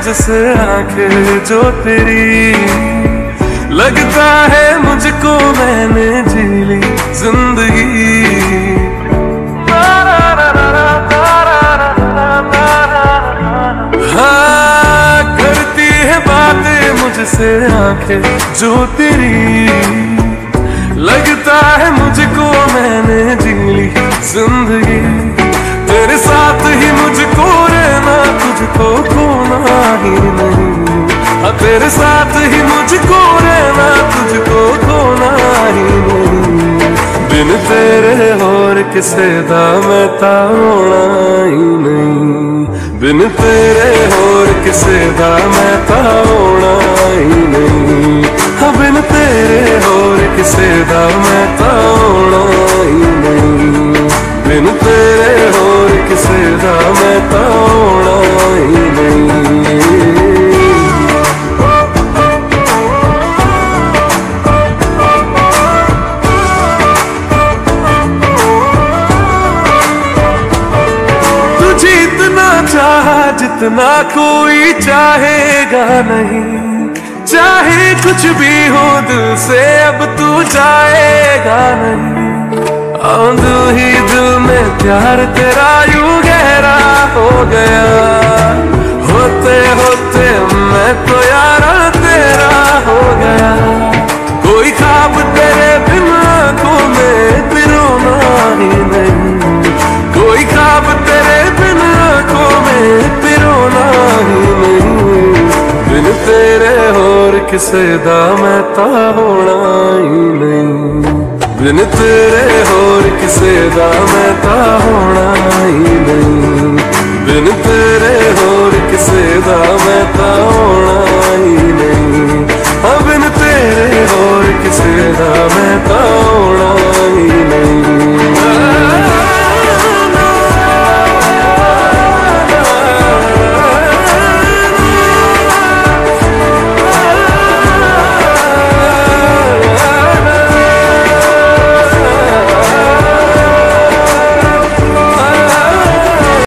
मुझसे आंखें जो तेरी, लगता है मुझको मैंने जी ली जिंदगी। हाँ, करती है बातें मुझसे आंखें जो तेरी, लगता है मुझको मैंने जी ली जिंदगी। तेरे साथ ही मुझको रहना, तुझको खोना ही नहीं। हाँ, तेरे साथ ही मुझको रहना, तुझको खोना ही नहीं। बिन तेरे और किसे दा मैं ता होना ही नहीं। बिन तेरे और किसे दा मैं ता होना ही नहीं। हाँ, बिन तेरे और किसे दा मैं ता होना ही नहीं। बिन तेरे और किसे दा मैं ता होना ही नहीं। चाहा जितना कोई चाहेगा नहीं, चाहे कुछ भी हो दिल से अब तू जाएगा नहीं। दिल ही दिल में प्यार तेरा यूं गहरा हो गया, होते होते मैं तो यारा तेरा हो गया। कोई ख्वाब तेरे बिन आंखों में पिरोना ही नहीं, कोई ख्वाब तेरे बिन आंखों में पिरोना ही नहीं। बिन तेरे और किसे दा मैं ता होना ही नहीं। बिन तेरे और किसे दा मैं ता होना ही नहीं। बिन तेरे और किसे दा मैं ता होना ही नहीं। हाँ, बिन तेरे और किसे दा मैं ता होना ही